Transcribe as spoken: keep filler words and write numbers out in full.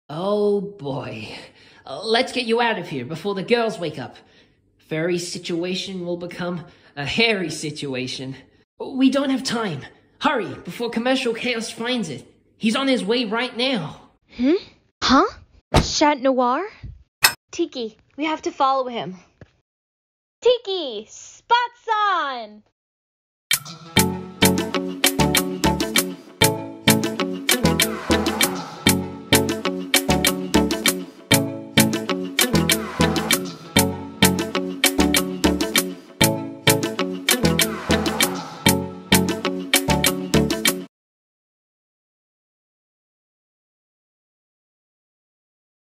Oh boy. Uh, let's get you out of here before the girls wake up. Furry Situation will become a hairy situation. We don't have time. Hurry, before Commercial Chaos finds it. He's on his way right now. Hmm? Huh? Chat Noir? Tiki, we have to follow him. Tiki! Spots on!